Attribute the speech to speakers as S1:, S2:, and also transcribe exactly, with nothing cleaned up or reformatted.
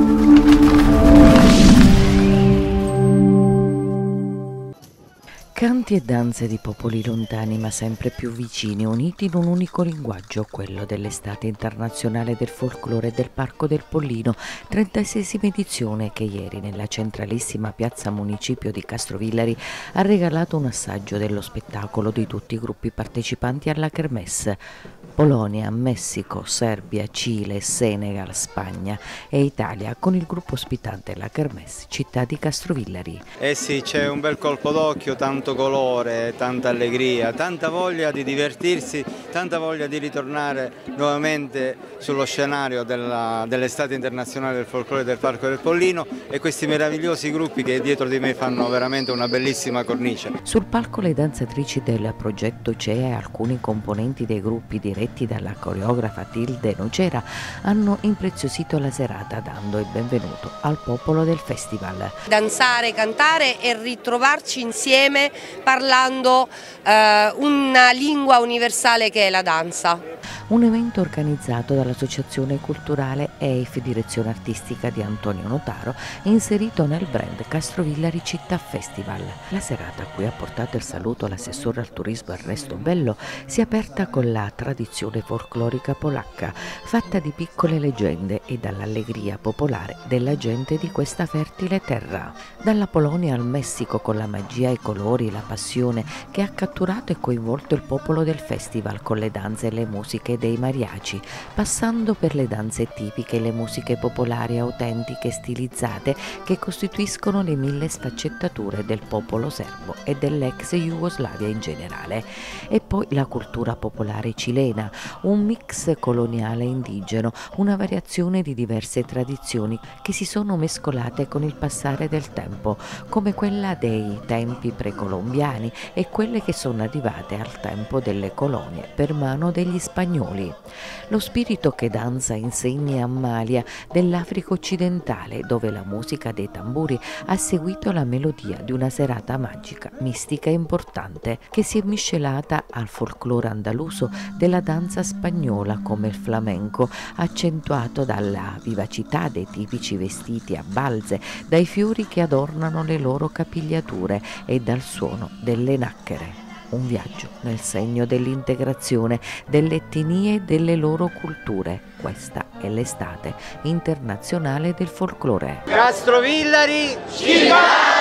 S1: Canti e danze di popoli lontani ma sempre più vicini, uniti in un unico linguaggio, quello dell'Estate Internazionale del Folklore del Parco del Pollino, trentaseiesima edizione che ieri nella centralissima piazza municipio di Castrovillari ha regalato un assaggio dello spettacolo di tutti i gruppi partecipanti alla Kermesse. Polonia, Messico, Serbia, Cile, Senegal, Spagna e Italia con il gruppo ospitante la Kermesse città di Castrovillari.
S2: Eh sì, c'è un bel colpo d'occhio, tanto colore, tanta allegria, tanta voglia di divertirsi, tanta voglia di ritornare nuovamente sullo scenario dell'Estate Internazionale del Folklore del Parco del Pollino e questi meravigliosi gruppi che dietro di me fanno veramente una bellissima cornice.
S1: Sul palco le danzatrici del progetto C E A e alcuni componenti dei gruppi diretti dalla coreografa Tilde Nocera hanno impreziosito la serata dando il benvenuto al popolo del festival.
S3: Danzare, cantare e ritrovarci insieme parlando eh, una lingua universale che è la danza.
S1: Un evento organizzato dall'Associazione Culturale E I F Direzione Artistica di Antonio Notaro, inserito nel brand Castrovillari Città Festival. La serata, a cui ha portato il saluto l'assessore al turismo Ernesto Bello, si è aperta con la tradizione folclorica polacca, fatta di piccole leggende e dall'allegria popolare della gente di questa fertile terra. Dalla Polonia al Messico, con la magia, i colori e la passione che ha catturato e coinvolto il popolo del festival con le danze e le musiche dei mariachi, passando per le danze tipiche e le musiche popolari autentiche stilizzate che costituiscono le mille sfaccettature del popolo serbo e dell'ex Jugoslavia in generale. E poi la cultura popolare cilena, un mix coloniale indigeno, una variazione di diverse tradizioni che si sono mescolate con il passare del tempo, come quella dei tempi precolombiani e quelle che sono arrivate al tempo delle colonie per mano degli spagnoli. Lo spirito che danza insegna a Malia dell'Africa occidentale, dove la musica dei tamburi ha seguito la melodia di una serata magica, mistica e importante, che si è miscelata al folklore andaluso della danza spagnola come il flamenco, accentuato dalla vivacità dei tipici vestiti a balze, dai fiori che adornano le loro capigliature e dal suono delle nacchere. Un viaggio nel segno dell'integrazione delle etnie e delle loro culture. Questa è l'Estate Internazionale del Folklore.
S2: Castrovillari, città!